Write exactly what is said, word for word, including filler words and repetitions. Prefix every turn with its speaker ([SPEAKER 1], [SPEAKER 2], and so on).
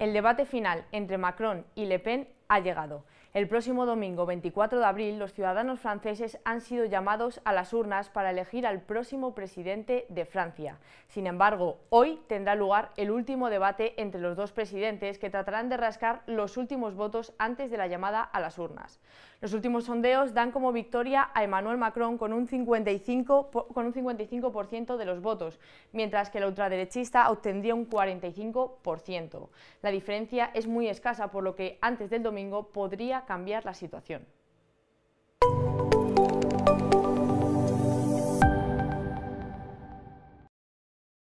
[SPEAKER 1] El debate final entre Macron y Le Pen ha llegado. El próximo domingo veinticuatro de abril, los ciudadanos franceses han sido llamados a las urnas para elegir al próximo presidente de Francia. Sin embargo, hoy tendrá lugar el último debate entre los dos presidentes, que tratarán de rascar los últimos votos antes de la llamada a las urnas. Los últimos sondeos dan como victoria a Emmanuel Macron con un cincuenta y cinco por ciento de los votos, mientras que el ultraderechista obtendría un cuarenta y cinco por ciento. La diferencia es muy escasa, por lo que antes del domingo podría cambiar la situación.